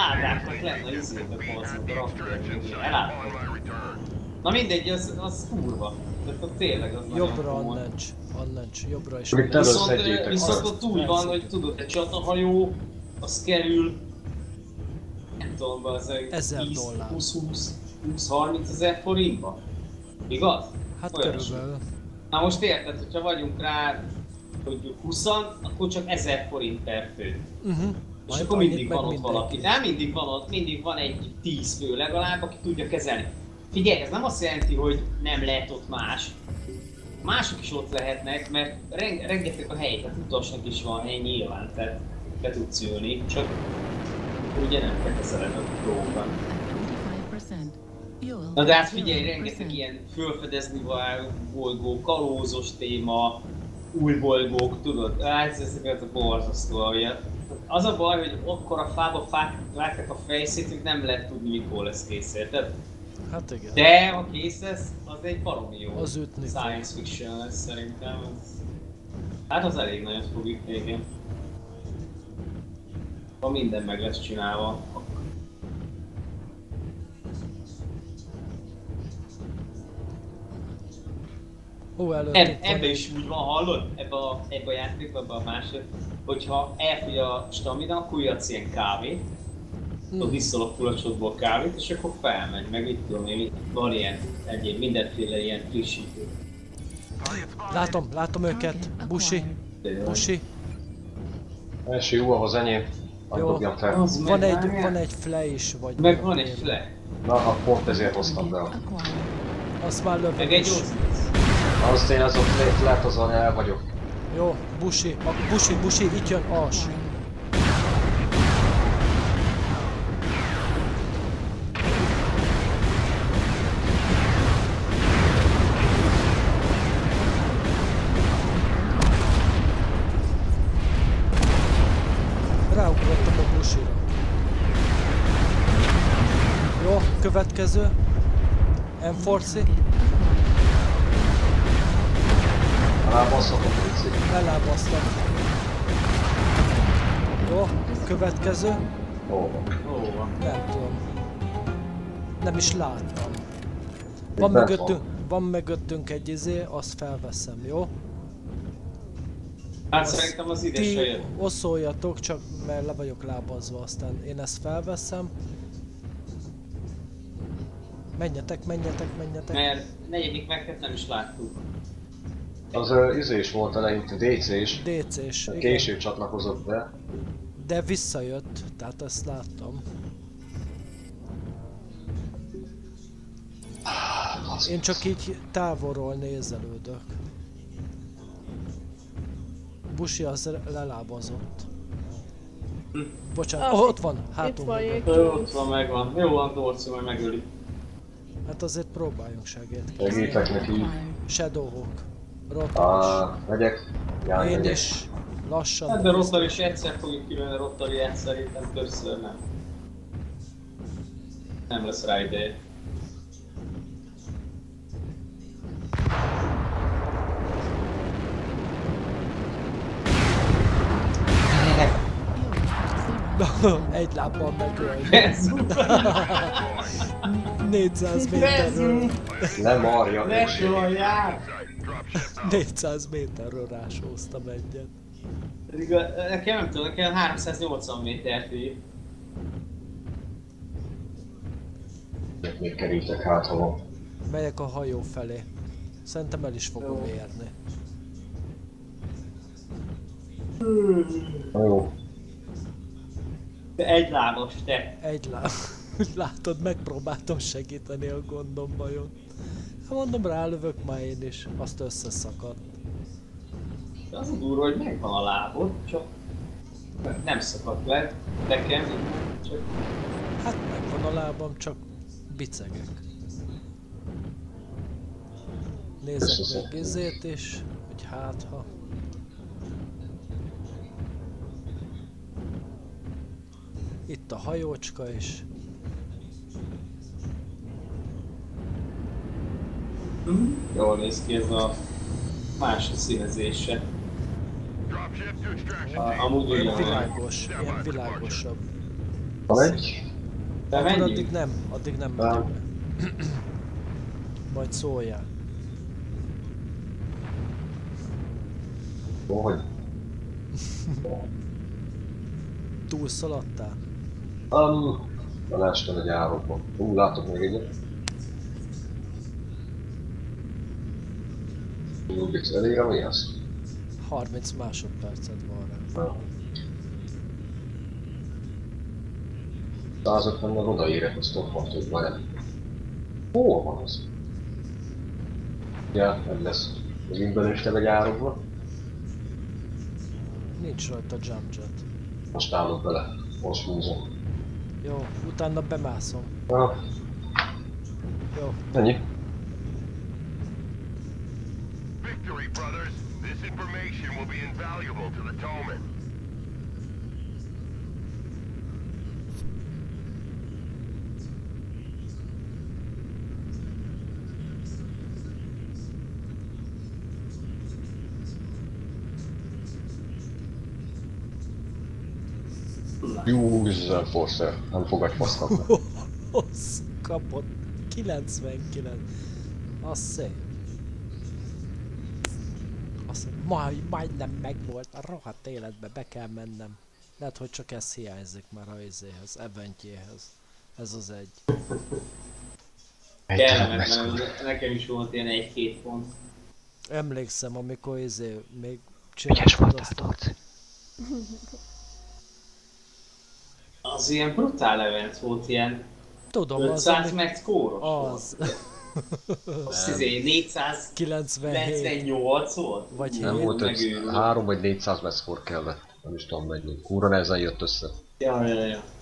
ládáknak lenne izébe balszok a raktérnél, elátkozott. Na mindegy, az kurva. Tehát ott tényleg az jobbra annencs, jobbra is. Viszont ott úgy van, hogy tudod, egy csatahajó, az kerül, nem tudom, az 20-30 ezer forintba. Igaz? Hát olyasmi. körülbelül. Na most érted, hogyha vagyunk rá, hogy 20-an, akkor csak 1000 forint per fő. És akkor mindig van ott valaki. Nem mindig van ott, mindig van egy 10 fő legalább, aki tudja kezelni. Figyelj, ez nem azt jelenti, hogy nem lehet ott más. Mások is ott lehetnek, mert rengeteg a hely, tehát utasnak is van hely nyilván, tehát be tudsz ülni, csak ugye nem kell kezeled a dolgokat. Na de hát figyelj, rengeteg ilyen fölfedezni bolygó, kalózos téma, új bolygók, tudod? Ezeket a borzasztó, az a baj, hogy akkor a fába vágták a fejszét, hogy nem lehet tudni, mikor lesz kész, érted? Hát igen. De ha kész lesz, az egy baromi jó az science fiction lesz szerintem. Hát az elég nagyot fog ütni, igen. Ha minden meg lesz csinálva. Ebbe is úgy van, hallod? Ebbe a játékban, ebbe a másod, hogyha elfogy a stamina, akkor jöhetsz ilyen kávét, ott visszal a kulacsodból kávét, és akkor felmegy, meg itt tudom én, van ilyen egyéb, mindenféle ilyen frissítő. Látom őket, Busi. Első jó ahhoz enyém, majd dobjam fel. Van egy fle is, vagy... Meg van egy fle. Na, pont ezért hoztam be. Azt már lövök. Meg egy azt én azok lehet azon el vagyok. Jó, Busi, itt jön As. Ráugrottam a Busira. Jó, következő. Enforci. Elábasztok a policit. Elábasztok. Jó, következő. Hol van? Nem tudom. Nem is láttam. Van mögöttünk egy izé, azt felveszem, jó? Hát szerintem az ide se jön. Oszoljatok, csak mert le vagyok lábazva, aztán én ezt felveszem. Menjetek. Mert negyedik megket nem is láttuk. Az izés volt eleinte, DC-s. DC-s, később csatlakozott be. De visszajött, tehát ezt láttam. Én csak így távolról nézelődök. Busi az lelábazott. Bocsánat, ott van, hátul. Ott van, megvan. Jó van, Dorci, majd megöli. Hát azért próbáljunk segíteni. Segítek neki. Shadowhawk. Rotor is. Megyek. Én is. Lassan. Hát de Rotor is egyszer fogjuk kilőni a Rotoriát, szerintem többször nem. Nem lesz rá ideje. Egy lábbal megölni. 400 méterről. Nem marja. Ne soljál! 400 méterről rásóztam egyet. Nekem nem tudom, nekem 380 métert ér. Még kerültek hát, ha van. Megyek a hajó felé. Szerintem el is fogom érni. Jó. De egy lábas, te. Egy láb. Látod, megpróbáltam segíteni a gondombajon. Mondom, rálövök már én is, azt összeszakadt. De az a durva, hogy megvan a lábod, csak nem szakadt le, nekem csak... Hát megvan a lábam, csak bicegek. Nézek meg izét is, hogy hát ha... Itt a hajócska is. Jól néz ki ez a más színezése. Amúgy ilyen világos, ilyen világosabb. Van egy? De Akkor menjünk. addig nem megyek be. Majd szóljál. Jó, hogy? Túlszaladtál? Belestem egy árokba. Látok még egyet. Rubik's elég, mi az? 30 másodpercet van rá. Ja. 150-nel odaérek, azt ott van, hogy van. Hol van az? Ja, nem lesz. Megint belőstem egy árokba. Nincs rajta jump jet. Most állok bele. Most húzom. Jó, utána bemászom. Ja. Jó. Ennyi. Victory, brothers! This information will be invaluable to the Tolman. Jó, Vision Forcer. Nem fogadj fasznak. Az kapott 99. Az szép. Azt majdnem megvolt, a rohadt életbe be kell mennem. Lehet, hogy csak ez hiányzik már a izéhez, eventjéhez. Ez az egy. Kellemetlen, nekem is volt ilyen 1-2 pont. Emlékszem, amikor még Ügyes csináltad voltál, azt. Doci. Az ilyen brutál event volt, ilyen Tudom, 500 meg szkóros az. volt. Azt 497 97. volt? Vagy Nem 7. volt, megőrült. 3 vagy 400 messzkor kellett. Nem is tudom mennyi. Kúra nehezen jött össze. Ja.